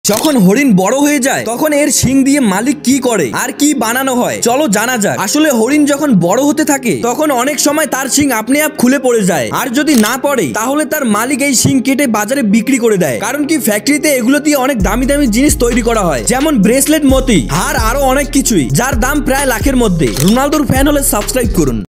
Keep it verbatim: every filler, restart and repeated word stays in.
যখন হরিণ বড় হয়ে যায় তখন এর শিং দিয়ে মালিক কি করে আর কি বানানো হয় চলো জানা যাক। আসলে হরিণ যখন বড় হতে থাকে তখন অনেক সময় তার শিং আপনি আপ খুলে পড়ে যায়, আর যদি না পড়ে তাহলে তার মালিক এই শিং কেটে বাজারে বিক্রি করে দেয়। কারণ কি ফ্যাক্টরিতে এগুলো দিয়ে অনেক দামি দামি জিনিস তৈরি করা হয়, যেমন ব্রেসলেট, মতি, হার, আরো অনেক কিছুই, যার দাম প্রায় লাখের মধ্যে। রোনালদোর ফ্যান হলে সাবস্ক্রাইব করুন।